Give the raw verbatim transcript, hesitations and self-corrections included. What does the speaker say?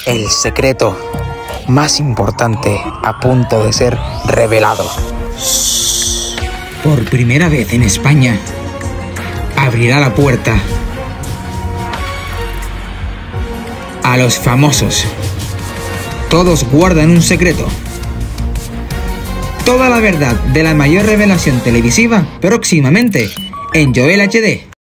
El secreto más importante a punto de ser revelado. Por primera vez en España, abrirá la puerta a los famosos. Todos guardan un secreto. Toda la verdad de la mayor revelación televisiva próximamente en Joel H D.